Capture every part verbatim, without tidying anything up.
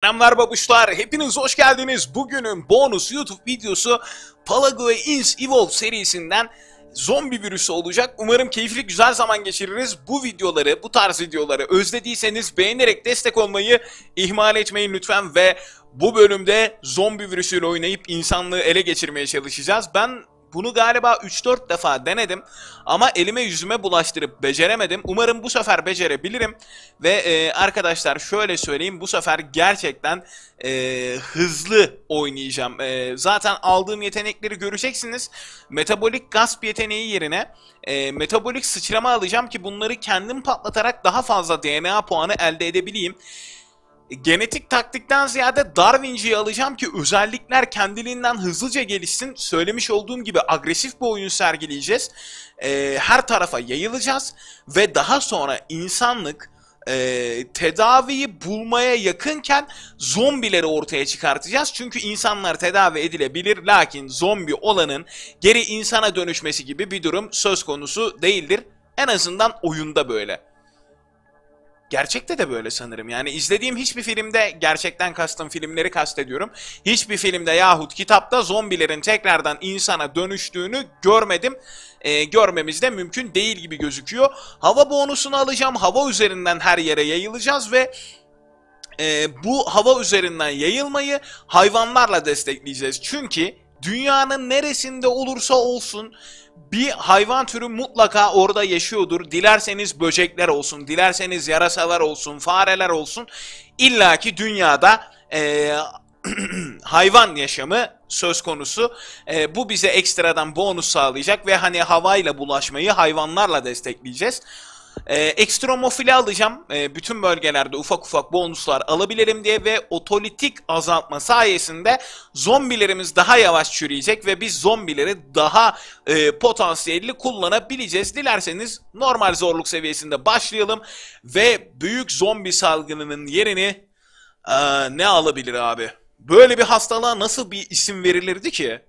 Selamlar babuşlar, hepiniz hoş geldiniz. Bugünün bonus YouTube videosu Palagoe Ins Evolve serisinden zombi virüsü olacak. Umarım keyifli güzel zaman geçiririz. Bu videoları, bu tarz videoları özlediyseniz beğenerek destek olmayı ihmal etmeyin lütfen ve bu bölümde zombi virüsüyle oynayıp insanlığı ele geçirmeye çalışacağız. Ben bunu galiba üç dört defa denedim ama elime yüzüme bulaştırıp beceremedim. Umarım bu sefer becerebilirim. Ve e, arkadaşlar şöyle söyleyeyim, bu sefer gerçekten e, hızlı oynayacağım. E, zaten aldığım yetenekleri göreceksiniz. Metabolik gasp yeteneği yerine e, metabolik sıçrama alacağım ki bunları kendim patlatarak daha fazla D N A puanı elde edebileyim. Genetik taktikten ziyade Darwin'ciyi alacağım ki özellikler kendiliğinden hızlıca gelişsin. Söylemiş olduğum gibi agresif bir oyun sergileyeceğiz. Ee, her tarafa yayılacağız ve daha sonra insanlık e, tedaviyi bulmaya yakınken zombileri ortaya çıkartacağız. Çünkü insanlar tedavi edilebilir, lakin zombi olanın geri insana dönüşmesi gibi bir durum söz konusu değildir. En azından oyunda böyle. Gerçekte de böyle sanırım. Yani izlediğim hiçbir filmde, gerçekten kastım filmleri kastediyorum, hiçbir filmde yahut kitapta zombilerin tekrardan insana dönüştüğünü görmedim. Ee, görmemiz de mümkün değil gibi gözüküyor. Hava bonusunu alacağım. Hava üzerinden her yere yayılacağız ve e, bu hava üzerinden yayılmayı hayvanlarla destekleyeceğiz. Çünkü dünyanın neresinde olursa olsun bir hayvan türü mutlaka orada yaşıyordur. Dilerseniz böcekler olsun, dilerseniz yarasalar olsun, fareler olsun. İlla ki dünyada e, hayvan yaşamı söz konusu. E, bu bize ekstradan bonus sağlayacak ve hani havayla bulaşmayı hayvanlarla destekleyeceğiz. Ee, ekstremofili alacağım. Ee, bütün bölgelerde ufak ufak bonuslar alabilirim diye ve otolitik azaltma sayesinde zombilerimiz daha yavaş çürüyecek ve biz zombileri daha e, potansiyelli kullanabileceğiz. Dilerseniz normal zorluk seviyesinde başlayalım ve büyük zombi salgınının yerini e, ne alabilir abi? Böyle bir hastalığa nasıl bir isim verilirdi ki?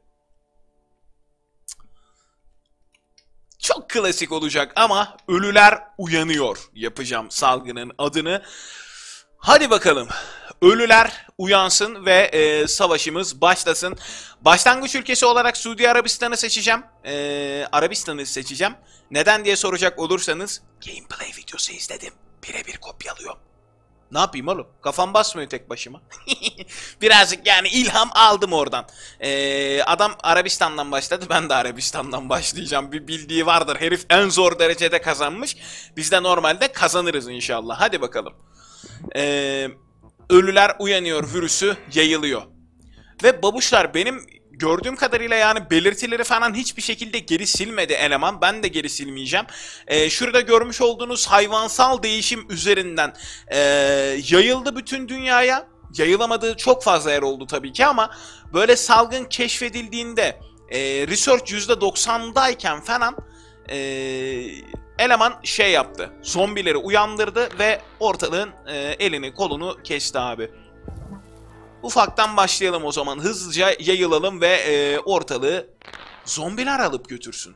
Çok klasik olacak ama ölüler uyanıyor yapacağım salgının adını. Hadi bakalım. Ölüler uyansın ve e, savaşımız başlasın. Başlangıç ülkesi olarak Suudi Arabistan'ı seçeceğim. E, Arabistan'ı seçeceğim. Neden diye soracak olursanız gameplay videosu izledim. Birebir kopyalıyorum. Ne yapayım oğlum? Kafam basmıyor tek başıma. Birazcık yani ilham aldım oradan. Ee, adam Arabistan'dan başladı. Ben de Arabistan'dan başlayacağım. Bir bildiği vardır. Herif en zor derecede kazanmış. Biz de normalde kazanırız inşallah. Hadi bakalım. Ee, ölüler uyanıyor. Virüsü yayılıyor. Ve babuşlar benim gördüğüm kadarıyla yani belirtileri falan hiçbir şekilde geri silmedi eleman. Ben de geri silmeyeceğim. Ee, şurada görmüş olduğunuz hayvansal değişim üzerinden e, yayıldı bütün dünyaya. Yayılamadığı çok fazla yer oldu tabii ki ama böyle salgın keşfedildiğinde e, research yüzde doksandayken falan e, eleman şey yaptı. Zombileri uyandırdı ve ortalığın e, elini kolunu kesti abi. Ufaktan başlayalım o zaman. Hızlıca yayılalım ve e, ortalığı zombiler alıp götürsün.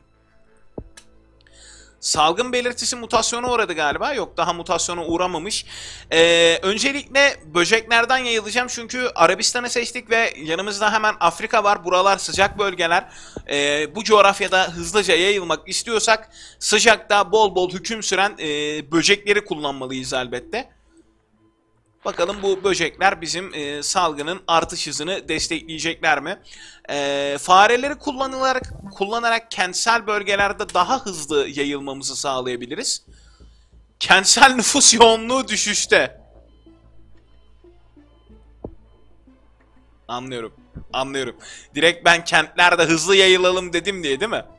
Salgın belirtisi mutasyona uğradı galiba. Yok, daha mutasyona uğramamış. E, öncelikle böceklerden yayılacağım. Çünkü Arabistan'ı seçtik ve yanımızda hemen Afrika var. Buralar sıcak bölgeler. E, bu coğrafyada hızlıca yayılmak istiyorsak sıcakta bol bol hüküm süren e, böcekleri kullanmalıyız elbette. Bakalım bu böcekler bizim e, salgının artış hızını destekleyecekler mi? E, fareleri kullanılarak, kullanarak kentsel bölgelerde daha hızlı yayılmamızı sağlayabiliriz. Kentsel nüfus yoğunluğu düşüşte. Anlıyorum. Anlıyorum. Direkt ben kentlerde hızlı yayılalım dedim diye değil mi?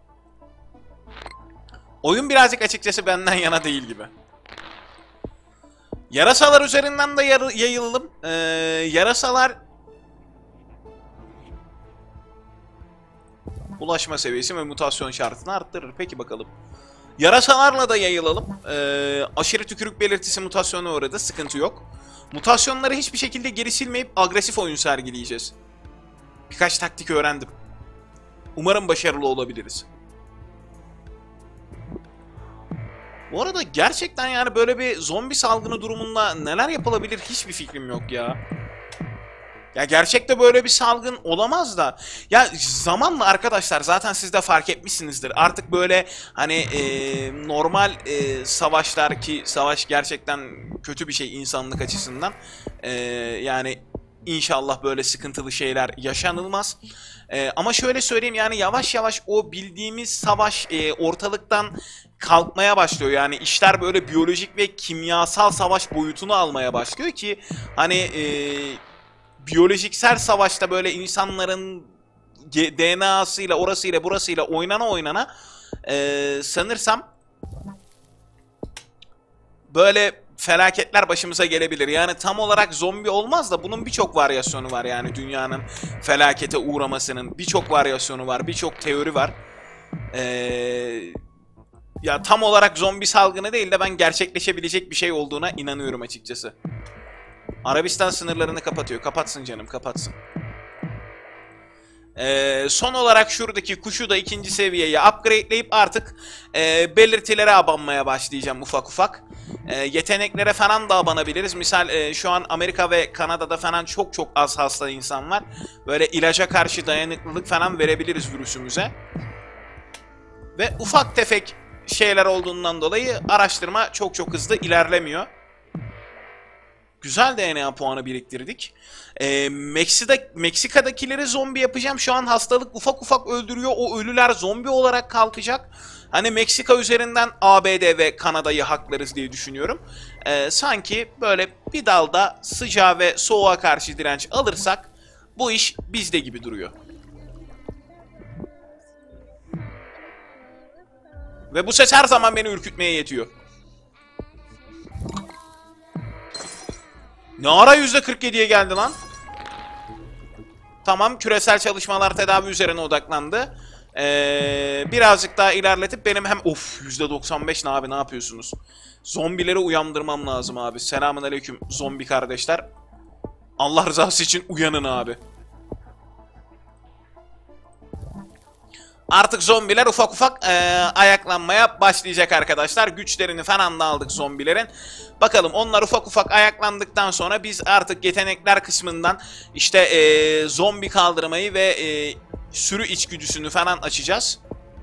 Oyun birazcık açıkçası benden yana değil gibi. Yarasalar üzerinden de yayılalım. Ee, yarasalar bulaşma seviyesi ve mutasyon şartını arttırır. Peki bakalım. Yarasalarla da yayılalım. Ee, aşırı tükürük belirtisi mutasyona uğradı. Sıkıntı yok. Mutasyonları hiçbir şekilde geri silmeyip agresif oyun sergileyeceğiz. Birkaç taktik öğrendim. Umarım başarılı olabiliriz. Bu arada gerçekten yani böyle bir zombi salgını durumunda neler yapılabilir hiçbir fikrim yok ya. Ya gerçekte böyle bir salgın olamaz da. Ya zamanla arkadaşlar zaten siz de fark etmişsinizdir. Artık böyle hani e, normal e, savaşlar ki savaş gerçekten kötü bir şey insanlık açısından. E, yani inşallah böyle sıkıntılı şeyler yaşanılmaz. E, ama şöyle söyleyeyim yani yavaş yavaş o bildiğimiz savaş e, ortalıktan kalkmaya başlıyor. Yani işler böyle biyolojik ve kimyasal savaş boyutunu almaya başlıyor ki hani e, biyolojiksel savaşta böyle insanların D N A'sıyla orasıyla burasıyla oynana oynana e, sanırsam böyle felaketler başımıza gelebilir. Yani tam olarak zombi olmaz da bunun birçok varyasyonu var yani dünyanın felakete uğramasının birçok varyasyonu var, birçok teori var. Eee... Ya tam olarak zombi salgını değil de ben gerçekleşebilecek bir şey olduğuna inanıyorum açıkçası. Arabistan sınırlarını kapatıyor. Kapatsın canım, kapatsın. Ee, son olarak şuradaki kuşu da ikinci seviyeye upgradeleyip artık e, belirtilere abanmaya başlayacağım ufak ufak. E, yeteneklere falan da abanabiliriz. Misal e, şu an Amerika ve Kanada'da falan çok çok az hasta insan var. Böyle ilaca karşı dayanıklılık falan verebiliriz virüsümüze. Ve ufak tefek şeyler olduğundan dolayı araştırma çok çok hızlı ilerlemiyor. Güzel D N A puanı biriktirdik. Ee, Meksika, Meksika'dakileri zombi yapacağım. Şu an hastalık ufak ufak öldürüyor. O ölüler zombi olarak kalkacak. Hani Meksika üzerinden A B D ve Kanada'yı haklarız diye düşünüyorum. Ee, sanki böyle bir dalda sıcağa ve soğuğa karşı direnç alırsak bu iş bizde gibi duruyor. Ve bu ses her zaman beni ürkütmeye yetiyor. Ne ara yüzde kırk yediye geldi lan? Tamam, küresel çalışmalar tedavi üzerine odaklandı. Ee, birazcık daha ilerletip benim hem... Of, yüzde doksan beş ne abi, ne yapıyorsunuz? Zombileri uyandırmam lazım abi. Selamünaleyküm zombi kardeşler. Allah rızası için uyanın abi. Artık zombiler ufak ufak e, ayaklanmaya başlayacak arkadaşlar. Güçlerini falan da aldık zombilerin. Bakalım onlar ufak ufak ayaklandıktan sonra biz artık yetenekler kısmından işte e, zombi kaldırmayı ve e, sürü içgüdüsünü falan açacağız.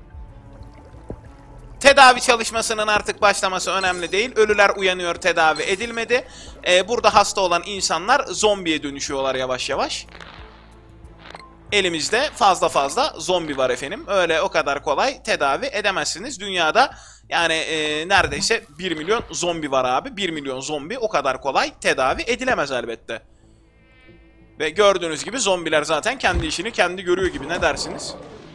Tedavi çalışmasının artık başlaması önemli değil. Ölüler uyanıyor, tedavi edilmedi. E, burada hasta olan insanlar zombiye dönüşüyorlar yavaş yavaş. Elimizde fazla fazla zombi var efendim. Öyle o kadar kolay tedavi edemezsiniz. Dünyada yani e, neredeyse bir milyon zombi var abi. bir milyon zombi o kadar kolay tedavi edilemez elbette. Ve gördüğünüz gibi zombiler zaten kendi işini kendi görüyor gibi, ne dersiniz?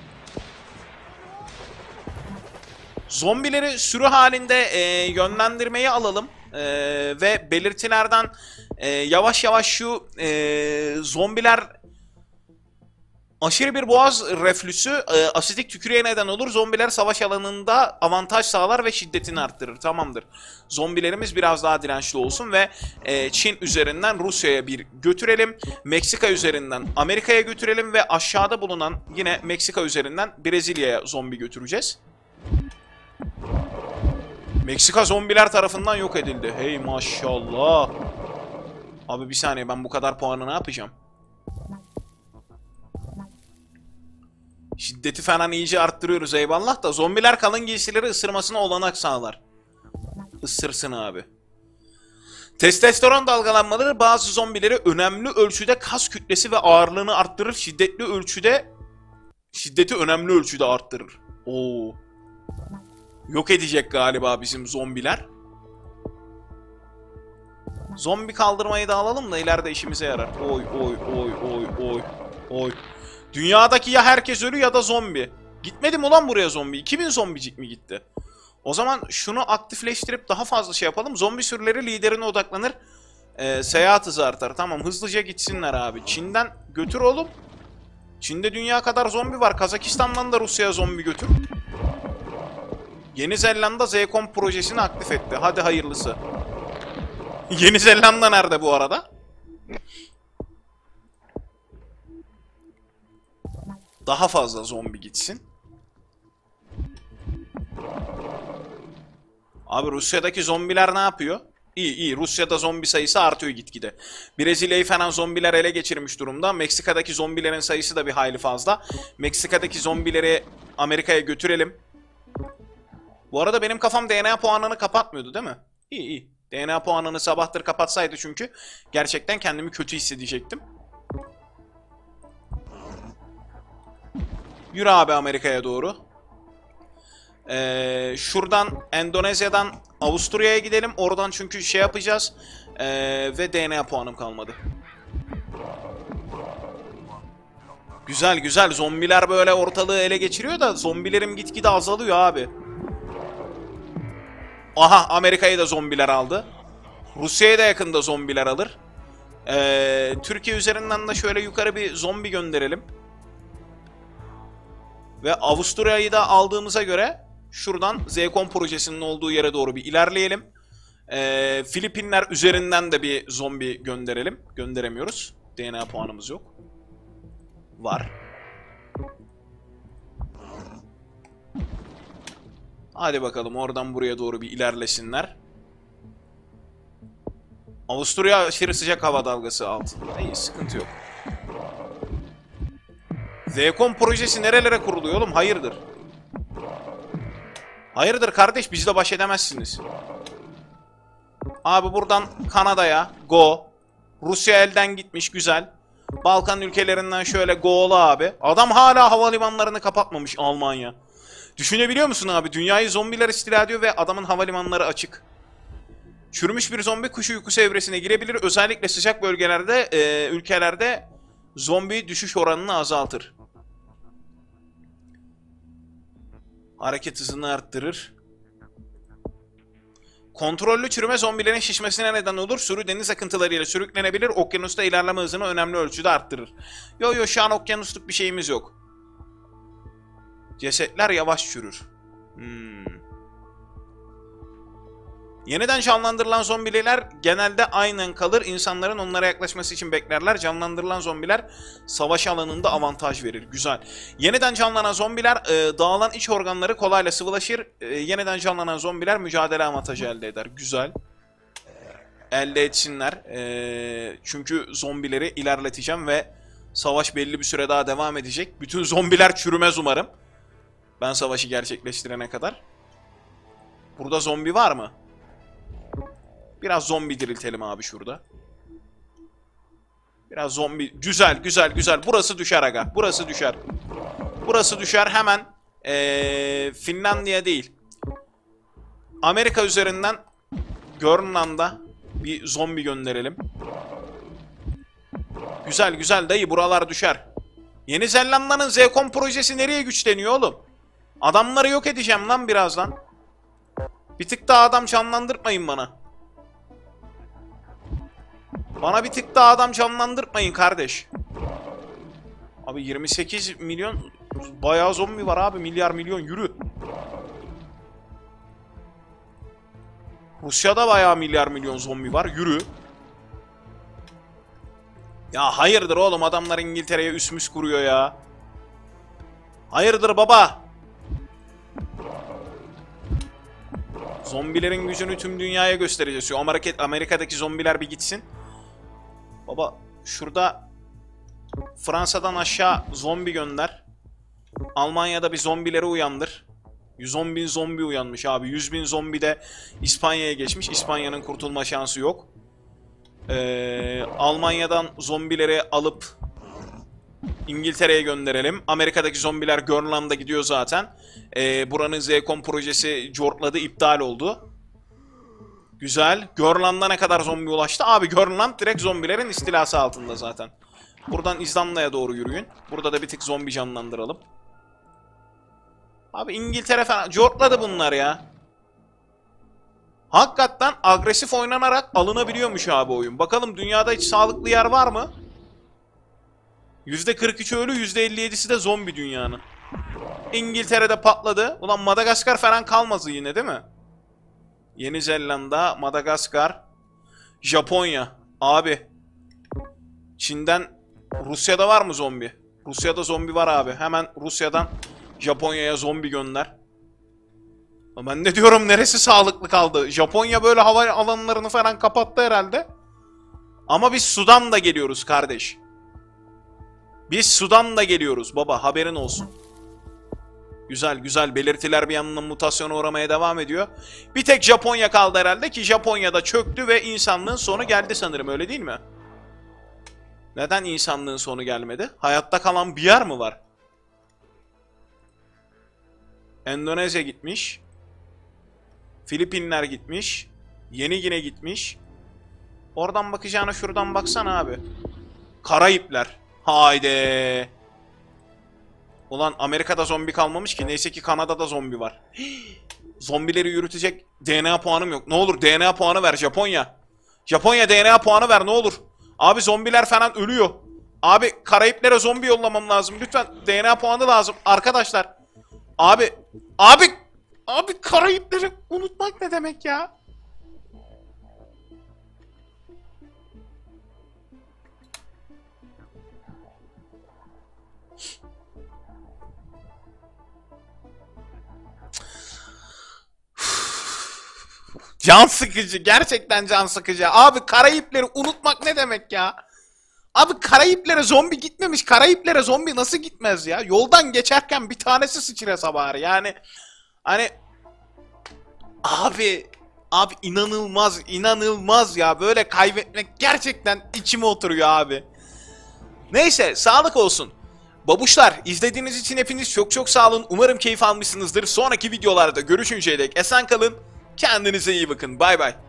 Zombileri sürü halinde e, yönlendirmeyi alalım. E, ve belirtilerden e, yavaş yavaş şu e, zombiler... Aşırı bir boğaz reflüsü e, asidik tükürüğe neden olur. Zombiler savaş alanında avantaj sağlar ve şiddetini arttırır. Tamamdır. Zombilerimiz biraz daha dirençli olsun ve e, Çin üzerinden Rusya'ya bir götürelim. Meksika üzerinden Amerika'ya götürelim ve aşağıda bulunan yine Meksika üzerinden Brezilya'ya zombi götüreceğiz. Meksika zombiler tarafından yok edildi. Hey maşallah. Abi bir saniye, ben bu kadar puanı ne yapacağım? Şiddeti falan iyice arttırıyoruz eyvallah da zombiler kalın giysileri ısırmasına olanak sağlar. Isırsın abi. Testosteron dalgalanmaları bazı zombileri önemli ölçüde kas kütlesi ve ağırlığını arttırır. Şiddetli ölçüde şiddeti önemli ölçüde arttırır. Oo. Yok edecek galiba bizim zombiler. Zombi kaldırmayı da alalım da ileride işimize yarar. Oy oy oy oy oy oy. Dünyadaki ya herkes ölü ya da zombi. Gitmedi mi ulan buraya zombi? iki bin zombicik mi gitti? O zaman şunu aktifleştirip daha fazla şey yapalım. Zombi sürüleri liderine odaklanır. Ee, seyahat hızı artar. Tamam, hızlıca gitsinler abi. Çin'den götür oğlum. Çin'de dünya kadar zombi var. Kazakistan'dan da Rusya'ya zombi götür. Yeni Zelanda Z-Com projesini aktif etti. Hadi hayırlısı. Yeni Zelanda nerede bu arada? Daha fazla zombi gitsin. Abi Rusya'daki zombiler ne yapıyor? İyi iyi. Rusya'da zombi sayısı artıyor gitgide. Brezilya'yı falan zombiler ele geçirmiş durumda. Meksika'daki zombilerin sayısı da bir hayli fazla. Meksika'daki zombileri Amerika'ya götürelim. Bu arada benim kafam D N A puanını kapatmıyordu değil mi? İyi iyi. D N A puanını sabahtır kapatsaydı çünkü gerçekten kendimi kötü hissedecektim. Yürü abi Amerika'ya doğru. Ee, şuradan Endonezya'dan Avusturya'ya gidelim. Oradan çünkü şey yapacağız. Ee, ve D N A puanım kalmadı. Güzel güzel. Zombiler böyle ortalığı ele geçiriyor da zombilerim gitgide azalıyor abi. Aha Amerika'yı da zombiler aldı. Rusya'ya da yakında zombiler alır. Ee, Türkiye üzerinden de şöyle yukarı bir zombi gönderelim. Ve Avusturya'yı da aldığımıza göre şuradan Zekon projesinin olduğu yere doğru bir ilerleyelim. Ee, Filipinler üzerinden de bir zombi gönderelim. Gönderemiyoruz. D N A puanımız yok. Var. Hadi bakalım oradan buraya doğru bir ilerlesinler. Avusturya aşırı sıcak hava dalgası altında. İyi, sıkıntı yok. Zekon projesi nerelere kuruluyor oğlum? Hayırdır? Hayırdır kardeş? Bizle baş edemezsiniz. Abi buradan Kanada'ya go. Rusya elden gitmiş, güzel. Balkan ülkelerinden şöyle go'lu abi. Adam hala havalimanlarını kapatmamış Almanya. Düşünebiliyor musun abi? Dünyayı zombiler istila ediyor ve adamın havalimanları açık. Çürümüş bir zombi kuş uykusu evresine girebilir. Özellikle sıcak bölgelerde, e, ülkelerde zombi düşüş oranını azaltır. Hareket hızını arttırır. Kontrollü çürüme zombilerin şişmesine neden olur. Sürü deniz akıntılarıyla sürüklenebilir. Okyanusta ilerleme hızını önemli ölçüde arttırır. Yo yo şu an okyanusluk bir şeyimiz yok. Cesetler yavaş çürür. Hmm. Yeniden canlandırılan zombiler genelde aynen kalır. İnsanların onlara yaklaşması için beklerler. Canlandırılan zombiler savaş alanında avantaj verir. Güzel. Yeniden canlanan zombiler e, dağılan iç organları kolayla sıvılaşır. E, yeniden canlanan zombiler mücadele avantajı elde eder. Güzel. Elde etsinler. E, çünkü zombileri ilerleteceğim ve savaş belli bir süre daha devam edecek. Bütün zombiler çürümez umarım. Ben savaşı gerçekleştirene kadar. Burada zombi var mı? Biraz zombi diriltelim abi şurada. Biraz zombi. Güzel güzel güzel. Burası düşer aga. Burası düşer. Burası düşer hemen. Ee, Finlandiya değil. Amerika üzerinden Grönland'a bir zombi gönderelim. Güzel güzel dayı buralar düşer. Yeni Zelanda'nın Zekon projesi nereye güçleniyor oğlum? Adamları yok edeceğim lan birazdan. Bir tık daha adam canlandırmayın bana. Bana bir tık daha adam canlandırmayın kardeş. Abi yirmi sekiz milyon bayağı zombi var abi. Milyar milyon yürü. Rusya'da bayağı milyar milyon zombi var. Yürü. Ya hayırdır oğlum adamlar İngiltere'ye üsmüs kuruyor ya. Hayırdır baba. Zombilerin gücünü tüm dünyaya göstereceğiz. Şu Amerika, Amerika'daki zombiler bir gitsin. Baba şurada Fransa'dan aşağı zombi gönder. Almanya'da bir zombileri uyandır. yüz on bin zombi uyanmış abi. yüz bin zombi de İspanya'ya geçmiş. İspanya'nın kurtulma şansı yok. Ee, Almanya'dan zombileri alıp İngiltere'ye gönderelim. Amerika'daki zombiler Grönland'a gidiyor zaten. Ee, buranın Zekon projesi cortladı, iptal oldu. Güzel. Grönland'a ne kadar zombi ulaştı? Abi Grönland direkt zombilerin istilası altında zaten. Buradan İzlanda'ya doğru yürüyün. Burada da bir tık zombi canlandıralım. Abi İngiltere falan cortladı bunlar ya. Hakikaten agresif oynanarak alınabiliyormuş abi oyun. Bakalım dünyada hiç sağlıklı yer var mı? yüzde kırk üç ölü, yüzde elli yedisi de zombi dünyanın. İngiltere'de patladı. Ulan Madagaskar falan kalmadı yine değil mi? Yeni Zelanda, Madagaskar, Japonya. Abi. Çin'den, Rusya'da var mı zombi? Rusya'da zombi var abi. Hemen Rusya'dan Japonya'ya zombi gönder. Ben de diyorum neresi sağlıklı kaldı? Japonya böyle hava alanlarını falan kapattı herhalde. Ama biz Sudan da geliyoruz kardeş. Biz Sudan da geliyoruz baba, haberin olsun. Güzel güzel, belirtiler bir yandan mutasyona uğramaya devam ediyor. Bir tek Japonya kaldı herhalde ki Japonya'da çöktü ve insanlığın sonu geldi sanırım, öyle değil mi? Neden insanlığın sonu gelmedi? Hayatta kalan bir yer mi var? Endonezya gitmiş. Filipinler gitmiş. Yeni Gine gitmiş. Oradan bakacağına şuradan baksana abi. Karayipler. Haydi. Ulan Amerika'da zombi kalmamış ki. Neyse ki Kanada'da zombi var. Zombileri yürütecek D N A puanım yok. Ne olur D N A puanı ver Japonya. Japonya D N A puanı ver ne olur. Abi zombiler falan ölüyor. Abi Karayiplere zombi yollamam lazım. Lütfen D N A puanı lazım arkadaşlar. Abi. Abi. Abi Karayipleri unutmak ne demek ya? Can sıkıcı. Gerçekten can sıkıcı. Abi Karayipleri unutmak ne demek ya? Abi Karayiplere zombi gitmemiş. Karayiplere zombi nasıl gitmez ya? Yoldan geçerken bir tanesi sıçrasa bari. Yani hani abi abi inanılmaz inanılmaz ya. Böyle kaybetmek gerçekten içime oturuyor abi. Neyse sağlık olsun. Babuşlar, izlediğiniz için hepiniz çok çok sağ olun. Umarım keyif almışsınızdır. Sonraki videolarda görüşünceye dek esen kalın. Kendinize iyi bakın. Bay bay.